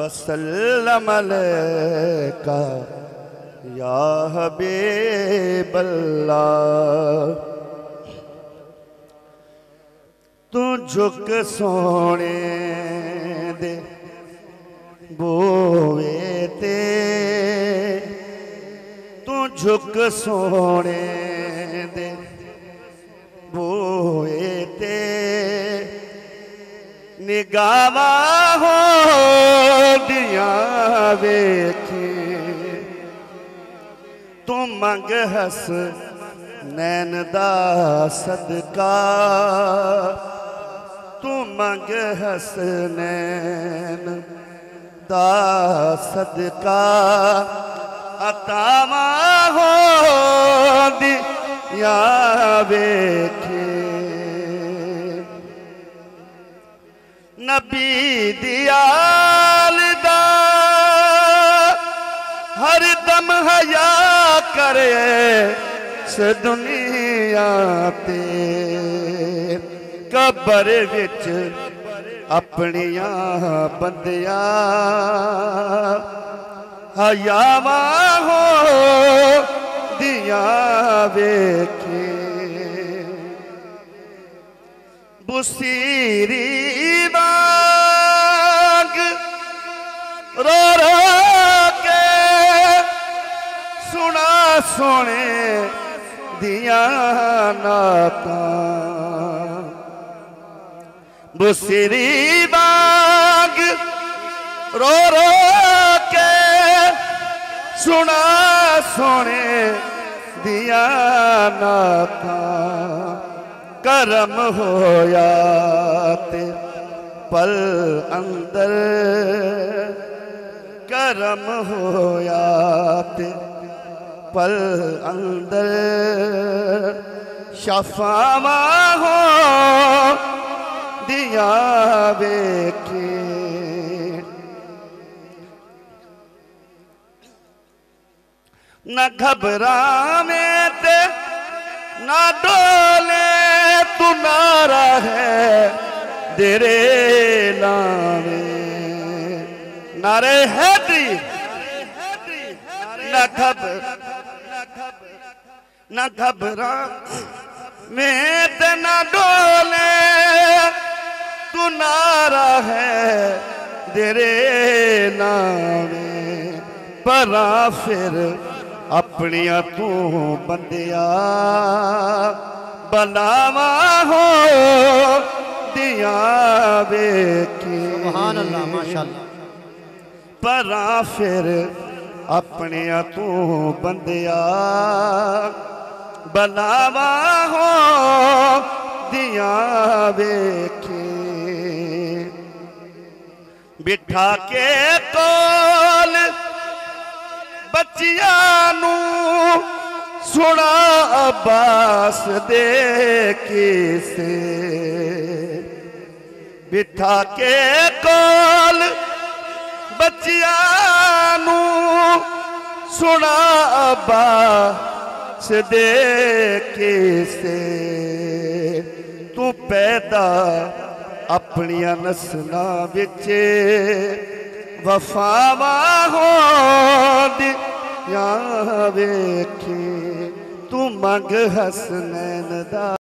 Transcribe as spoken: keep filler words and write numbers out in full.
वसल्लम अलैका या हबीबल्लाह। तू झुक सोने दे बोवे ते, तू झुक सोने दे बोए ते, निगावा हो दिया वेखी। तू मंग हस नैन दा सदका, तू मंग हस नैन दा सदका। अतावा हो दिया वेखे, नबी दियाल दा हर दम हया करे से दुनिया ते। कबर विच अपनिया बंदिया हयावा हो दिया वेखे। बुसीरी बाग रो रो के सुना सोने दिया नाता। बुसीरी बाग रो रो के सुना सोने दिया नाता। करम होया ते पल अंदर, करम होया ते पल अंदर। शफावा हो दिया वेखे, न घबरा में ते ना डोले। तू नारा है तेरे नामे, नारे हैदरी न घबर न घबरा में ते ना डोले। तू नारा है तेरे नामे। परा फिर अपनिया तू बंदिया बनावा हो दिया वेखी। सुभान अल्लाह माशाअल्लाह। परा फिर अपनिया तू बंदिया बनावा हो दिया वेखी। बिठा के कोल बच्चिया नू सुना अब्बास दे किसे। बिठा के कोल बच्चिया नू सुना अब्बास दे किसे। तू पैदा अपनिया नस्लां विच वफावा हो दिया वेखी। तू मंग हसनैन दा